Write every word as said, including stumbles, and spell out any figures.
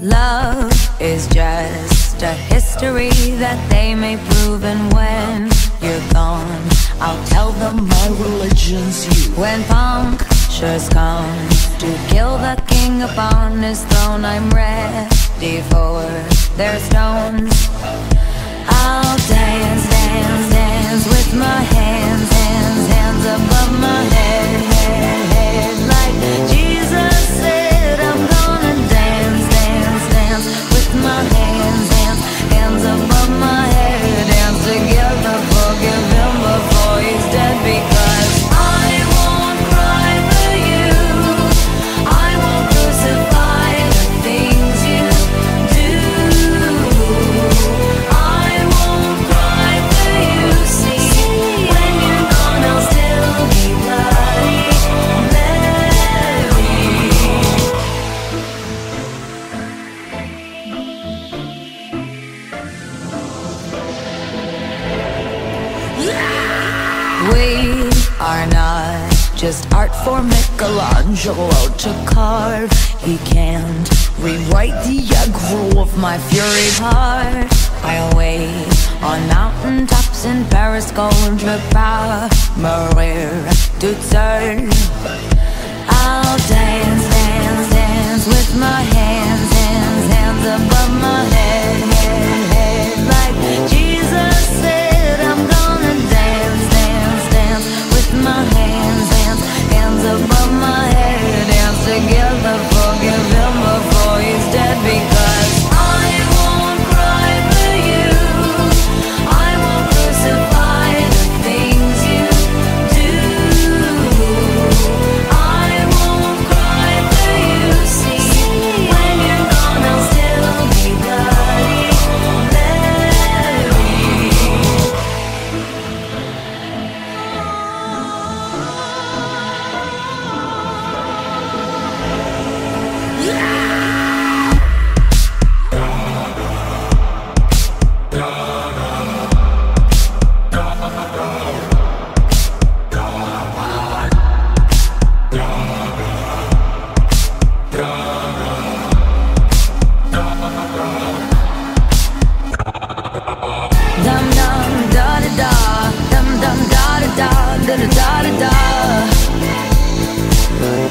Love is just a history that they may prove, and when you're gone, I'll tell them my religion's you. When Punktious comes to kill the king upon his throne, I'm ready for their stones. I'll dance, dance, dance with my hands, hands, hands above my head, head, head. Like Jesus said, I'm gonna dance, dance, dance with my hands, hands, hands above my head. Dance together, forgive him before he's dead, because I won't cry for you, I won't crucify the things you do. I won't cry for you, see, when you're gone I'll still be bloody Mary. We are not just art for Michelangelo to carve. He can't rewrite the aggro of my furied heart. I'll wait on mountain tops in Paris, crucify, mourir, toute seule. I'll dance, dance, dance with my hands, hands, hands above my head, head, head. Like Jesus said, I'm gonna dance, dance, dance with my hands, hands, hands above my head. Dance together, forgive him before he's dead, because I won't cry for you, I won't crucify the things you do. I won't cry for you, see, when you're gone I'll still be bloody Mary. Dum dum da da da, dum dum da da da, da da da da da.